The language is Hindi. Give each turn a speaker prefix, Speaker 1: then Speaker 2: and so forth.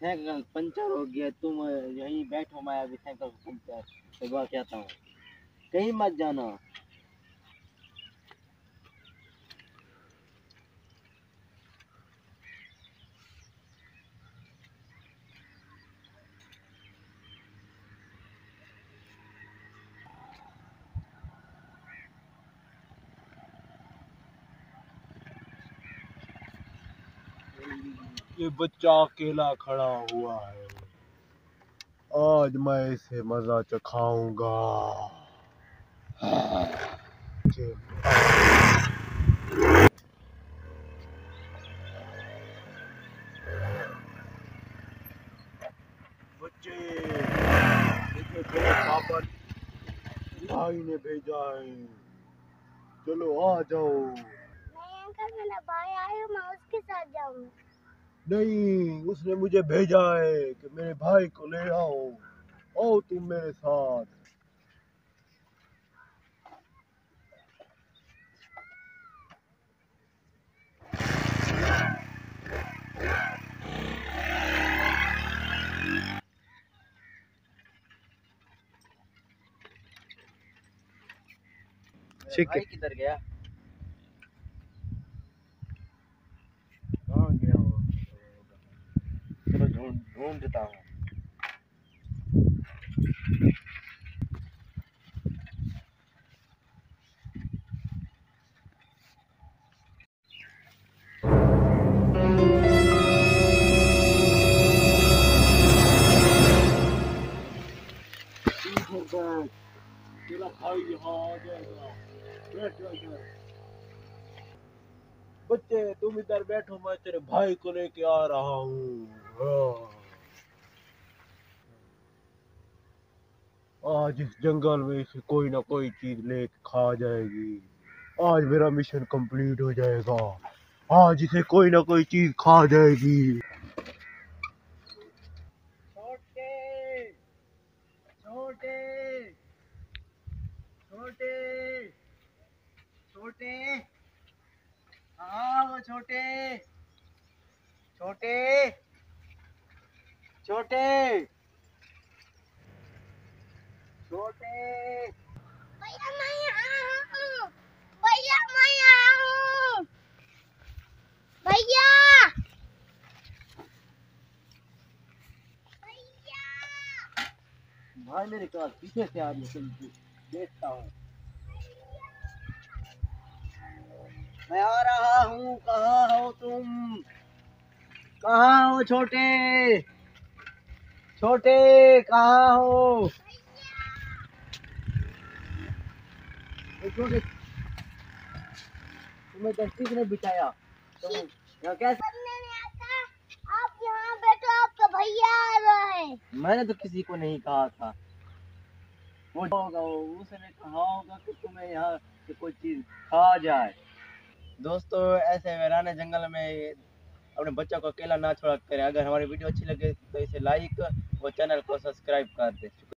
Speaker 1: साइकिल पंचर हो गया, तुम यहीं बैठो, मैं अभी साइकिल पंचर करवा के आता हूँ, कहीं मत जाना।
Speaker 2: ये बच्चा अकेला खड़ा हुआ है, आज मैं इसे मजा चखाऊंगा। बच्चे देखो, तेरे पापा भाई ने भेजा है, चलो आ जाओ।
Speaker 3: नहीं अंकल, मेरा भाई आया, मैं उसके साथ जाऊंगा।
Speaker 2: नहीं, उसने मुझे भेजा है कि मेरे भाई को ले आओ, आओ तुम मेरे साथ।
Speaker 1: भाई किधर गया?
Speaker 2: कहाँ गया वो?
Speaker 1: चलो ढूंढता हूँ।
Speaker 2: तेरा भाई यहाँ आ जाएगा, बैठ जा इधर। बच्चे तुम इधर बैठो, मैं तेरे भाई को लेके आ रहा हूँ। आज इस जंगल में से कोई ना कोई चीज लेके खा जाएगी, आज मेरा मिशन कंप्लीट हो जाएगा, आज इसे कोई ना कोई चीज खा जाएगी।
Speaker 1: छोटे छोटे छोटे छोटे, हाँ वो छोटे छोटे छोटे छोटे।
Speaker 3: भैया मैं यहाँ हूँ, भैया मैं यहाँ हूँ, भैया भैया।
Speaker 1: भाई मेरे पास पीछे से आ रही है, देखता हूँ। मैं आ रहा हूँ, कहाँ हो तुम? कहाँ हो छोटे छोटे, कहाँ हो? छोटे, तुम्हें तो किसने बिठाया? तुम यहाँ कैसे?
Speaker 3: करने नहीं आता, आप यहाँ बैठो, आपका भैया आ रहा है।
Speaker 1: मैंने तो किसी को नहीं कहा था, वो होगा, उसने कहा होगा कि तुम्हें यहाँ से कोई चीज खा जाए। दोस्तों, ऐसे वीराने जंगल में अपने बच्चों को अकेला ना छोड़ा करें। अगर हमारी वीडियो अच्छी लगे तो इसे लाइक और चैनल को सब्सक्राइब कर दें।